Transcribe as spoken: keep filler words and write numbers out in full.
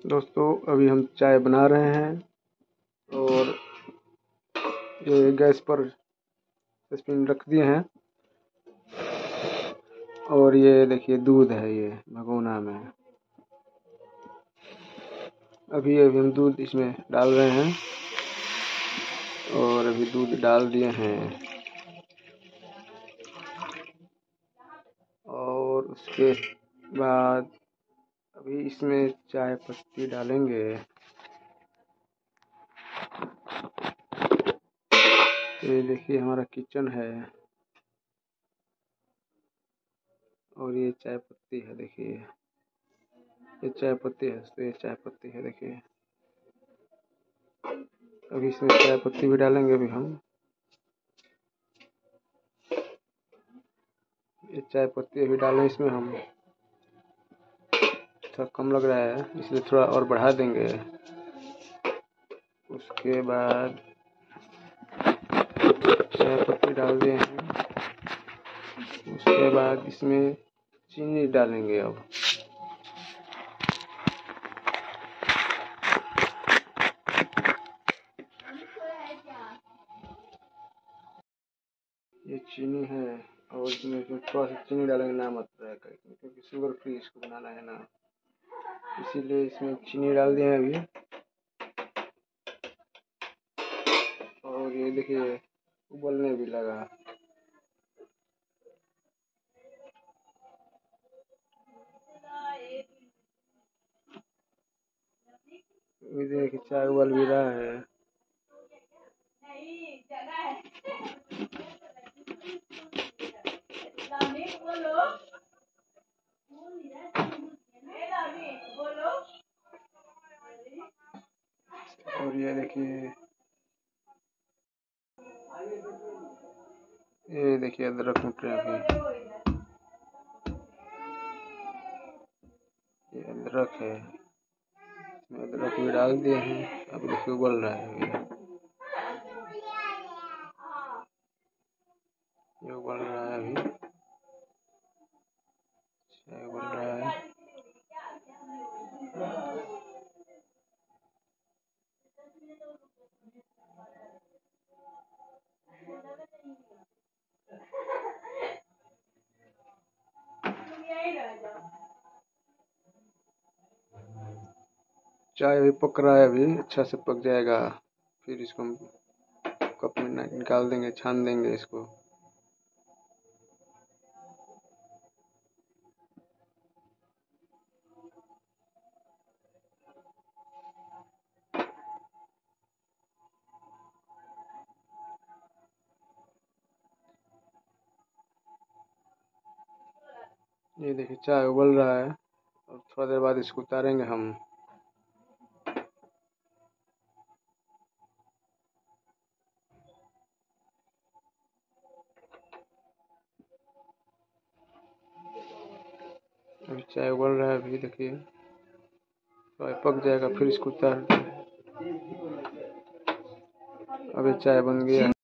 दोस्तों अभी हम चाय बना रहे हैं और ये गैस पर स्पून रख दिए हैं और ये देखिए दूध है ये भगोना में। अभी अभी हम दूध इसमें डाल रहे हैं और अभी दूध डाल दिए हैं और उसके बाद अभी इसमें चाय पत्ती डालेंगे। ये देखिए हमारा किचन है और ये चाय पत्ती है। देखिए ये चाय पत्ती है, तो ये चाय पत्ती है देखिए। अभी इसमें चाय पत्ती भी डालेंगे अभी हम। ये चाय पत्ती अभी डालें इसमें हम। थोड़ा कम लग रहा है इसलिए थोड़ा और बढ़ा देंगे। उसके बाद चाय पत्ती डाल दिए हैं। उसके बाद इसमें चीनी डालेंगे। अब ये चीनी है और इसमें थोड़ा सा चीनी डालेंगे नाम मात्र है क्योंकि शुगर फ्री इसको बनाना है ना, इसीलिए इसमें चीनी डाल दिए हैं अभी। और ये देखिए उबलने भी लगा। ये देखिए चाय उबल भी रहा है। और ये देखिए ये देखिए अदरक कूट रहे हैं अभी। ये अदरक है, इसमें अदरक भी डाल दिए हैं। अभी देखिए उबल रहा है अभी। ये उबल रहा है अभी, चाय उबल रहा है। चाय अभी पक रहा है, अभी अच्छा से पक जाएगा फिर इसको हम कप में निकाल देंगे, छान देंगे इसको। ये देखिए चाय उबल रहा है और थोड़ा देर बाद इसको उतारेंगे हम। अभी चाय उबल रहा है, अभी देखिए चाय पक जाएगा फिर इसको उतार। अभी चाय बन गया।